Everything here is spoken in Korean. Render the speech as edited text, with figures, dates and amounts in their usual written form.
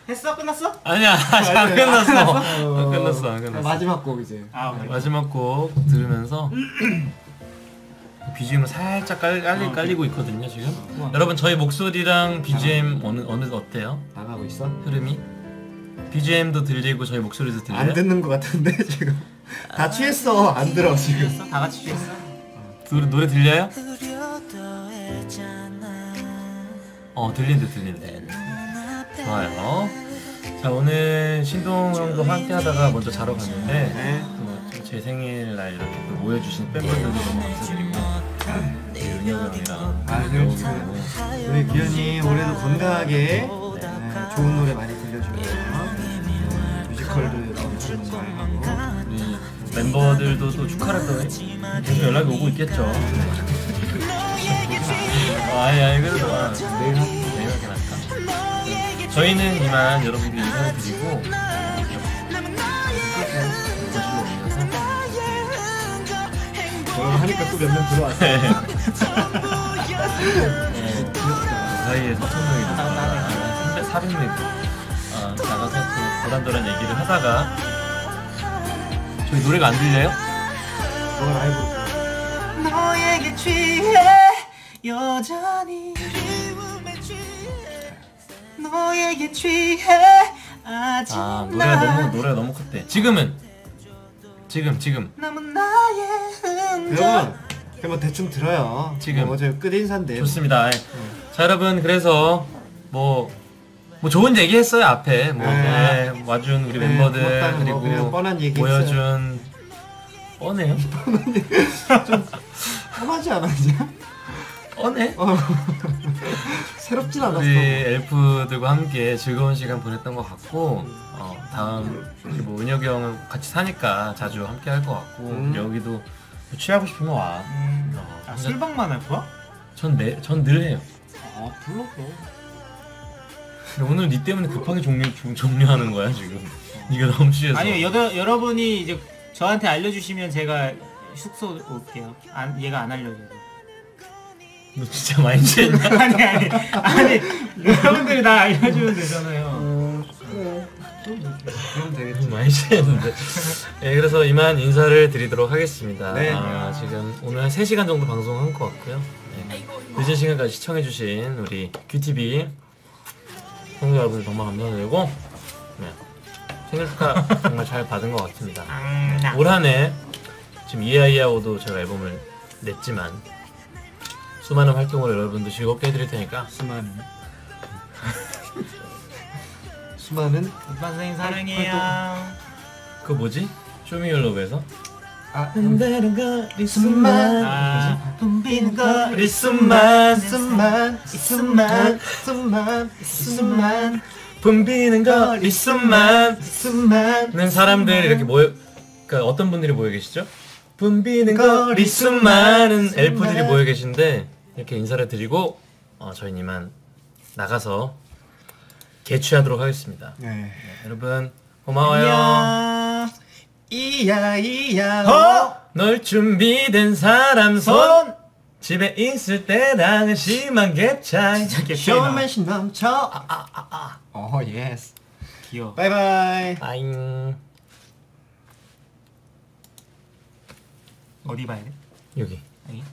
했어? 끝났어? 아니야 아직 안 끝났어. 안 끝났어. 마지막 곡 이제. 오케이. 마지막 곡 들으면서 BGM을 살짝 깔리고 있거든요 지금. 여러분 저희 목소리랑 BGM 어느 어때요? 나가고 있어? 흐름이? BGM도 들리고 저희 목소리도 들려요? 안 듣는 것 같은데 지금. 다 취했어. 안 들어 지금. 취했어? 다 같이 취했어? 노래 들려요? 들린대. 좋아요. 자 오늘 신동 형도 함께 하다가 먼저 자러 갔는데 또 제 생일날 이렇게 또 모여주신 팬분들도 너무 감사드리고 우리 은혁 형이랑 우리 규현이 올해도 건강하게 좋은 노래 많이 들려주고 뮤지컬도 너무 잘 하고 우리 멤버들도 또 축하를 또 계속 연락이 오고 있겠죠. 아니 그래도 내일 하긴 할까. 저희는 이만 여러분들 인사를 드리고 하니까 또 몇 명 들어왔어. 그 사이에 4,000명이 400명이 나가서 또 도란도란 얘기를 하다가 저희 노래가 안 들려요? 너가 라이브 너에게 취해 여전히 너에게 취해 아직 노래가 너무 컸대. 지금 남은 나의 흔적. 여러분 대충 들어요. 지금 어제 끝 인사인데. 좋습니다. 자 여러분 그래서 뭐 좋은 얘기 했어요 앞에 와준 우리 멤버들 그리고 그냥 뻔한 얘기 보여준 뻔해요? 좀 뻔하지 않았냐? 뻔해? 새롭진 않았어. 우리 엘프들과 함께 즐거운 시간 보냈던 것 같고 다음 뭐 은혁이 형은 같이 사니까 자주 함께 할 것 같고 여기도 취하고 싶으면 와. 술방만 할 거야? 전 늘 해요. 불러. 오늘 니 때문에 급하게 종료하는 거야 지금. 네가 너무 취해서. 아니요 여러분이 이제 저한테 알려주시면 제가 숙소 올게요. 얘가 안 알려줘도. 너 진짜 많이 취했냐? 아니 여러분들이 나 알려주면 되잖아요. 그럼 되겠지. 많이 취했는데. 네, 그래서 이만 인사를 드리도록 하겠습니다. 네. 지금 오늘 한 3시간 정도 방송한 것 같고요. 네. 늦은 시간까지 시청해주신 우리 큐티비 성도 여러분들 정말 감사드리고 생일 축하 정말 잘 받은 것 같습니다. 올 한해 지금 이아이아오도 제가 앨범을 냈지만 수많은 활동을 여러분도 즐겁게 해드릴 테니까 수많은 오빠 선생님 사랑해요. 그거 뭐지? 쇼미얼러브에서 붐비는 거리 숨만 붐비는 거리 숨만는 사람들 이렇게 그러니까 어떤 분들이 모여 계시죠? 붐비는 거리 숨많은 엘프들이 모여 계신데 이렇게 인사를 드리고 저희는 이만 나가서 개취하도록 하겠습니다. 네. 여러분 고마워요. 이야 널 준비된 사람 손 집에 있을 때랑은 심한 갭 차이. 쇼맨십 넘쳐. 예스. 귀여워. 바이바이. 빠잉. 어디 봐야 돼? 여기. 여기?